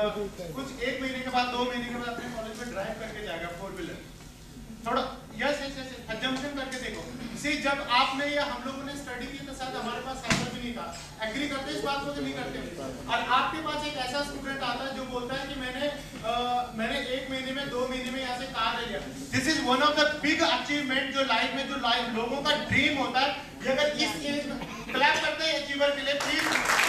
कुछ 1 महीने के बाद 2 महीने के बाद अपने कॉलेज में ड्राइव करके जाएगा 4 व्हीलर, थोड़ा यस कंजम्पशन करके देखो। सी जब आपने या हम लोगों ने स्टडी की तो शायद हमारे पास साइकिल भी नहीं था। एग्री करते इस बात को कि नहीं करते? और आपके पास एक ऐसा स्टूडेंट आता है जो बोलता है कि मैंने 1 महीने में 2 महीने में यहाँ से कार ले लिया। This is one of the big achievement जो लाइफ में लोगों का ड्रीम होता है। अगर इस एज में क्लैप करते हैं अचीवर के लिए प्लीज।